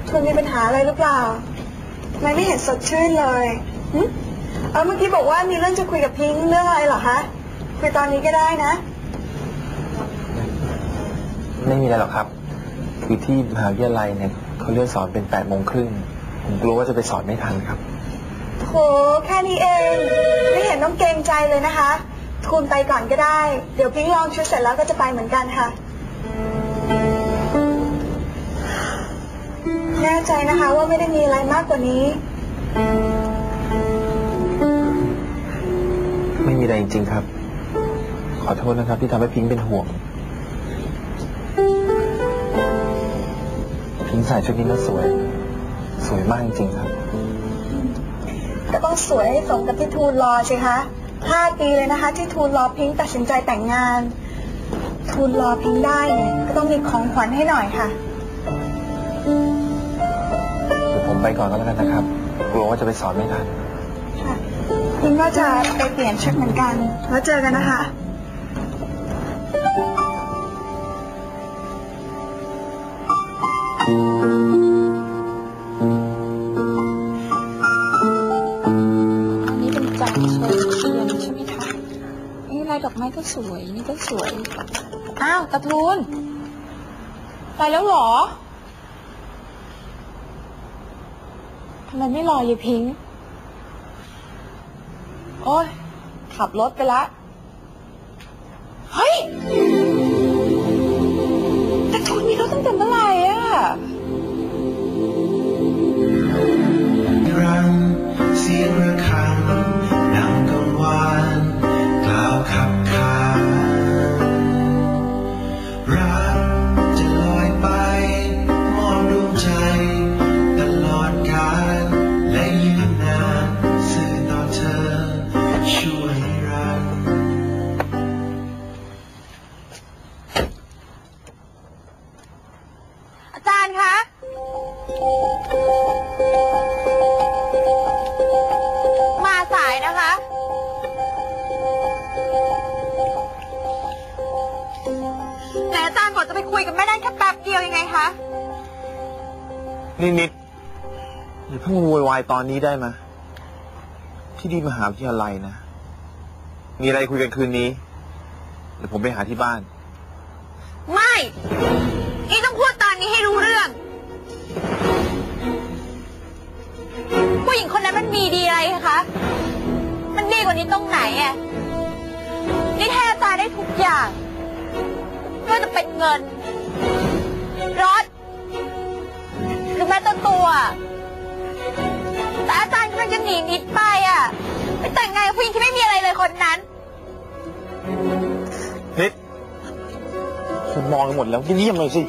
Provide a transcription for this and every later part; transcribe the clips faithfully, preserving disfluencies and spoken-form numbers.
คุณมีปัญหาอะไรหรือเปล่าทำไมไม่เห็นสดชื่นเลยเออเมื่อกี้บอกว่ามีเรื่องจะคุยกับพิงค์เรื่องอะไรเหรอคะคุยตอนนี้ก็ได้นะไม่มีอะไรหรอกครับคือที่มหาวิทยาลัยเนี่ยเขาเลื่อนสอนเป็นแปดโมงครึ่งผมกลัวว่าจะไปสอนไม่ทันครับโหแค่นี้เองไม่เห็นต้องเกรงใจเลยนะคะคุณไปก่อนก็ได้เดี๋ยวพิงค์ลองชุดเสร็จแล้วก็จะไปเหมือนกันค่ะแน่ใจนะคะว่าไม่ได้มีอะไรมากกว่านี้ไม่มีอะไรจริงๆครับขอโทษนะครับที่ทำให้พิงค์เป็นห่วงพิงค์ใส่ชุดนี้น่าสวยสวยมากจริงๆครับก็ต้องสวยให้สมกับที่ทูลรอสิคะห้าปีเลยนะคะที่ทูลรอพิงค์ตัดสินใจแต่งงานทูลรอพิงค์ได้เนี่ยก็ต้องมีของขวัญให้หน่อยค่ะเดี๋ยวผมไปก่อนก็แล้วกันนะครับกลัวว่าจะไปสอนไม่ทันค่ะพิงค์ก็จะไปเปลี่ยนชุดเหมือนกันแล้วเจอกันนะคะอันนี้เป็นจานโชว์เทียนใช่ไหมคะนี่ลายดอกไม้ก็สวยนี่ก็สวยอ้าวตะทูลไปแล้วเหรอทำไมไม่รอยายพิงค์โอ้ยขับรถไปละเฮ้ยตะทูลมีรถตั้งแต่เมื่อไหร่อะรังเสียงระฆังดังกังวานกล่าวขับขานรักจะลอยไปมอบดวงใจตลอดกาลและยืนนานสื่อต่อเธอช่วยรักอาจารย์คะมาสายนะคะแต่อาจารย์บอกจะไปคุยกับแม่นั่นแค่แป๊บเดียวยังไงคะนี่นิดอย่าเพิ่งโวยวายตอนนี้ได้ไหมที่ดีมหาวิทยาลัยนะมีอะไรคุยกันคืนนี้เดี๋ยวผมไปหาที่บ้านไม่นี่ต้องพูดตอนนี้ให้รู้เรื่องผู้หญิงคนนั้นมันมีดีอะไรคะมันดีกว่านี้ตรงไหนอ่ะนี่แทนตาได้ทุกอย่างไม่ว่าจะเป็นเงินรถหรือแม้แต่ตัวแต่อาจารย์กำลังจะหนีนิดไปอ่ะไปแต่งงานกับผู้หญิงที่ไม่มีอะไรเลยคนนั้นนิดคุณมองหมดแล้วเงียบๆหน่อยสิ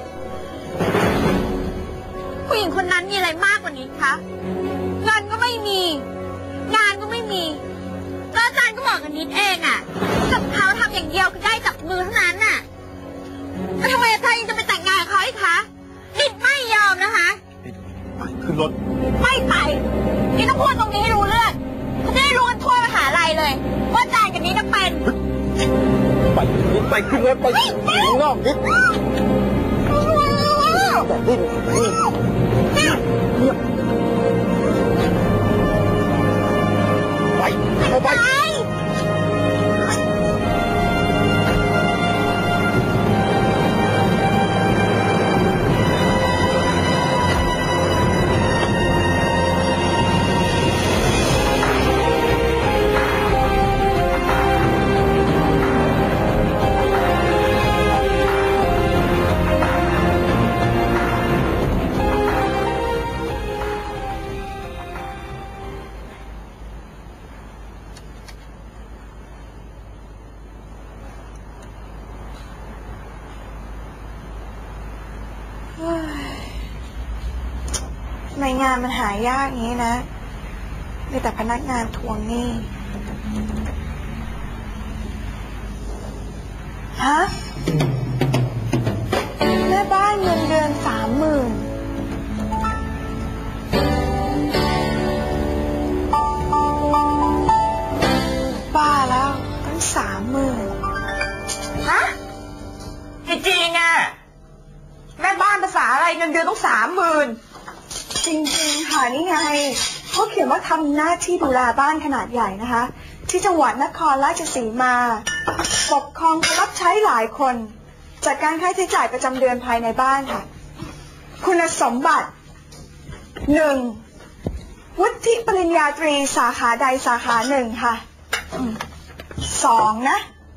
ผู้หญิงคนนั้นมีอะไรมากกว่านี้คะเงินก็ไม่มีงานก็ไม่มีแล้วอาจารย์ก็บอกกับนิดเองอ่ะกับเขาทำอย่างเดียวคือได้จับมือเท่านั้นน่ะแล้วทำไมอาจารย์ยังจะไปแต่งงานกับเขาอีกคะนิดไม่ยอมนะคะไปขึ้นรถไม่ไปนี่ต้องพูดตรงนี้ให้รู้เรื่องเขาจะได้รู้กันทั่วมหาลัยเลยว่าอาจารย์กับนิดจะเป็นไปนิดไปขึ้นรถไปข้างนอกนิดแต่ดิ้นไปเอาไปทำไมงานมันหายากอย่างนี้นะมีแต่พนักงานทวงหนี้ฮะแม่บ้านเงินเดือนสามหมื่นบ้าแล้วตั้งสามหมื่นฮะจริงๆอ่ะแม่บ้านภาษาอะไรเงินเดือนต้องสามหมื่นจริงๆค่ะนี่ไงเขาเขียนว่าทำหน้าที่ดูแลบ้านขนาดใหญ่นะคะ ที่จังหวัดนครราชสีมาปกครองรับใช้หลายคนจัดการค่าใช้จ่ายประจำเดือนภายในบ้านค่ะคุณสมบัติหนึ่งวุฒิปริญญาตรีสาขาใดสาขาหนึ่งค่ะอืมสองนะ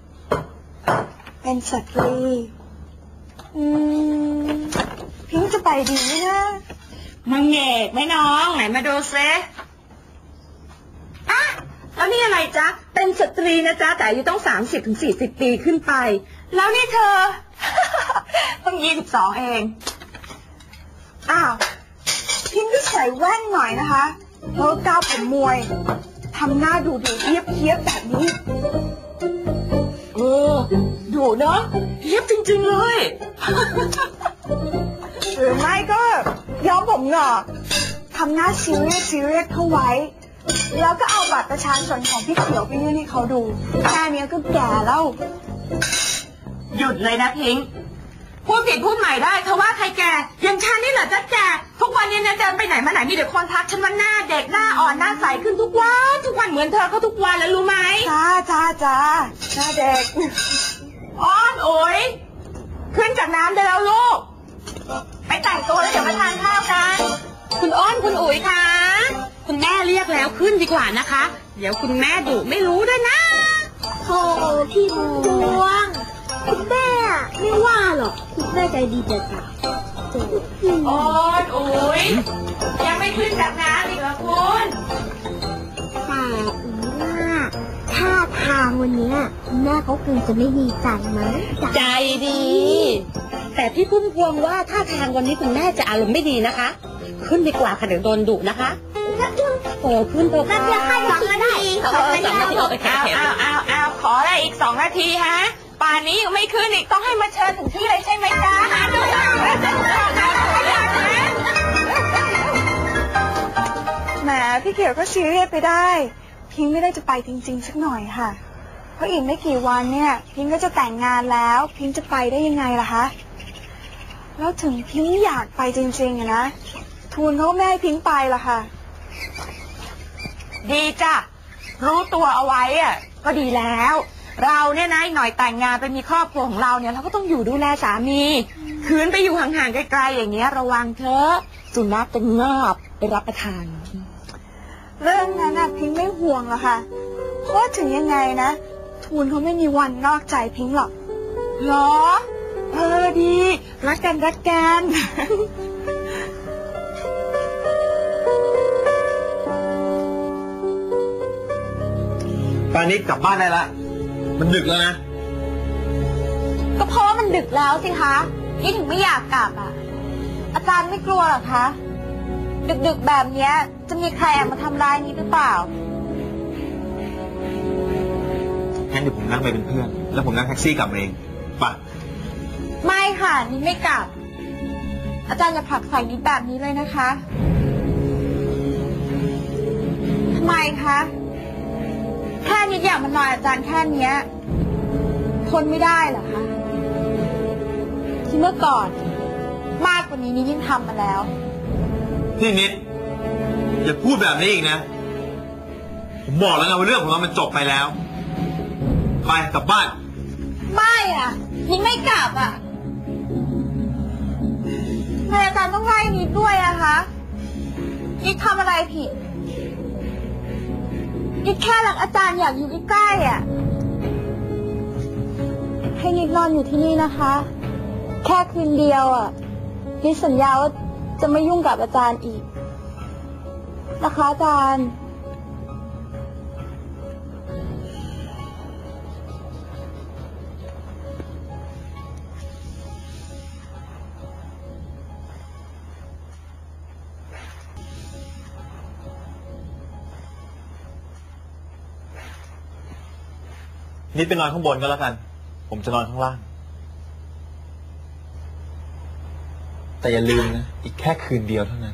เป็นสตรีอืมพิงค์จะไปดีไหมนะมังเอกไหมน้องไหนมาดูเซอ่ะแล้วนี่อะไรจ๊ะเป็นสตรีนะจ๊ะแต่อายุต้องสามสิบถึงสี่สิบปีขึ้นไปแล้วนี่เธอ ต้องยี่สิบสองเองอ้าวพิงค์ก็ใส่แว่นหน่อยนะคะแล้วก้าวผมมวยทำหน้าดูดูเยียบเยียบแบบนี้เออดูเนาะเย็บจริงๆเลยหรือไม่ก็ย้อมผมงอกทำหน้าซีเรียสซีเรียสเข้าไว้ แล้วก็เอาบัตรประชาชนของพี่เขียวไปยื่นให้เขาดูแค่นี้ก็แก่แล้วหยุดเลยนะพิงค์พูดผิดพูดใหม่ได้เธอว่าใครแก่อย่างฉันนี่เหรอจ๊ะแก่ทุกวันนี้เนี่ยเดินไปไหนมาไหนมีแต่คนทักฉันว่าหน้าเด็กหน้าอ่อนหน้าใสขึ้นทุกวันทุกวันเหมือนเธอเขาทุกวันแล้วรู้ไหมจ้าจ้าจ้าหน้าเด็กอ้อนโอ๋ยขึ้นจากน้ำได้แล้วลูกไปแต่งตัวแล้วเดี๋ยวมาทานข้าวกันคุณอ้อนคุณอุ๋ยคะคุณแม่เรียกแล้วขึ้นดีกว่านะคะเดี๋ยวคุณแม่ดุไม่รู้ด้วยนะโธ่พี่พวงคุณแม่ไม่ว่าหรอกคุณแม่ใจดีจัดจ้ะอ้อนอุ๋ยยังไม่ขึ้นจากน้ำอีกเหรอคุณแต่ว่าท่าทางวันนี้คุณแม่เขาคงจะไม่ดีใจมั้งใจดี แต่พี่พุ่มพวงว่าท่าทางวันนี้คุณแม่จะอารมณ์ไม่ดีนะคะ ขึ้นดีกว่าค่ะเดี๋ยวโดนดุนะคะโอ้ขึ้นเถอะแป๊บเดียวค่ะสองนาทีสองนาทีเอาไปแค่เอาเอาเอาขออะไรอีกสองนาทีฮะป่านนี้ยังไม่ขึ้นอีกต้องให้มาเชิญถึงที่เลยใช่ไหมจ๊ะหาดูนะแหมพี่เขียวก็ซีเรียสไปได้ พิงค์ไม่ได้จะไปจริง ๆ สักหน่อยค่ะ เพราะอีกไม่กี่วันเนี่ยพิงค์ก็จะแต่งงานแล้ว พิงค์จะไปได้ยังไงล่ะคะแล้วถึงพิงค์อยากไปจริงๆอะนะทูลเขาก็ไม่ให้พิงค์ไปล่ะค่ะดีจ้ะรู้ตัวเอาไว้อ่ะก็ดีแล้ว เราเนี่ยนะหน่อยแต่งงานไปมีครอบครัวของเราเนี่ยเราก็ต้องอยู่ดูแลสามีคืนไปอยู่ห่างๆไกลๆอย่างเงี้ยระวังเถอะสุนัขจะงาบไปรับประทานเรื่องนั้นน่ะพิงค์ไม่ห่วงหรอกค่ะเพราะถึงยังไงนะทูลเขาไม่มีวันนอกใจพิงค์หรอกเหรอเออดีรักกันรักกันป่านนี้กลับบ้านได้ละมันดึกแล้วนะก็เพราะว่ามันดึกแล้วสิคะนี่ถึงไม่อยากกลับอ่ะอาจารย์ไม่กลัวหรอคะดึกๆแบบเนี้ยจะมีใครแอบมาทำร้ายนี้หรือเปล่างั้นเดี๋ยวผมนั่งไปเป็นเพื่อน แล้วผมนั่งแท็กซี่กลับเองป่ะไม่ค่ะนิดไม่กลับ อาจารย์อย่าผลักใส่นิดแบบนี้เลยนะคะทำไมคะแค่นิดอยากมานอนอาจารย์แค่เนี้ยทนไม่ได้เหรอคะที่เมื่อก่อนมากกว่านี้นิดยิ่งทำมาแล้วพี่นิดอย่าพูดแบบนี้อีกนะ ผมบอกแล้วไงว่าเรื่องของเรามันจบไปแล้ว ไปกลับบ้านไม่อ่ะนิดไม่กลับอ่ะทำไมอาจารย์ต้องไล่นิดด้วยอะคะนิดทำอะไรผิดนิดแค่รักอาจารย์อยากอยู่ใกล้ๆอ่ะให้นิดนอนอยู่ที่นี่นะคะ แค่คืนเดียวอ่ะนิดสัญญาว่าจะไม่ยุ่งกับอาจารย์อีกนะคะอาจารย์นิดไปนอนข้างบนก็แล้วกัน ผมจะนอนข้างล่าง แต่อย่าลืมนะ อีกแค่คืนเดียวเท่านั้น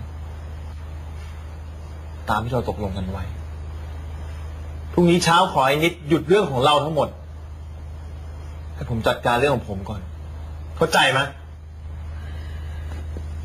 ตามที่เราตกลงกันไว้ พรุ่งนี้เช้าขอให้นิดหยุดเรื่องของเราทั้งหมดให้ผมจัดการเรื่องของผมก่อน เข้าใจไหม